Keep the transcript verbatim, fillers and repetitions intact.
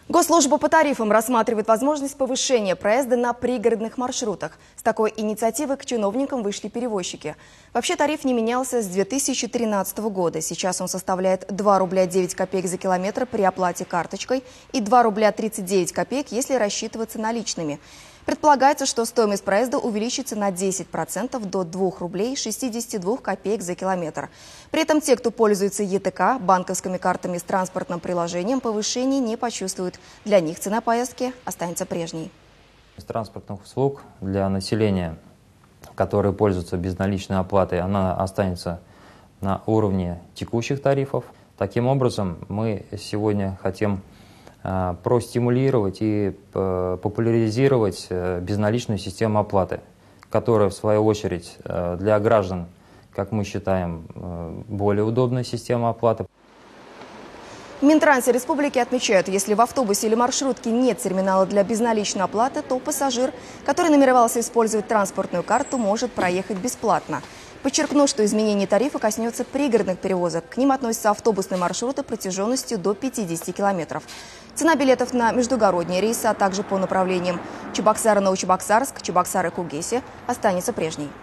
Госслужба по тарифам рассматривает возможность повышения проезда на пригородных маршрутах. С такой инициативой к чиновникам вышли перевозчики. Вообще тариф не менялся с две тысячи тринадцатого года. Сейчас он составляет два рубля девять копеек за километр при оплате карточкой и два рубля тридцать девять копеек, если рассчитываться наличными. Предполагается, что стоимость проезда увеличится на десять процентов до двух рублей шестидесяти двух копеек за километр. При этом те, кто пользуется Е Тэ Ка, банковскими картами с транспортным приложением, повышений не почувствуют. Для них цена поездки останется прежней. Из транспортных услуг для населения, которые пользуются безналичной оплатой, она останется на уровне текущих тарифов. Таким образом, мы сегодня хотим простимулировать и популяризировать безналичную систему оплаты, которая, в свою очередь, для граждан, как мы считаем, более удобная система оплаты. В Минтрансе республики отмечают, если в автобусе или маршрутке нет терминала для безналичной оплаты, то пассажир, который намеревался использовать транспортную карту, может проехать бесплатно. Подчеркну, что изменение тарифа коснется пригородных перевозок. К ним относятся автобусные маршруты протяженностью до пятидесяти километров. Цена билетов на междугородние рейсы, а также по направлениям Чебоксары-Новочебоксарск, Чебоксары-Кугеси останется прежней.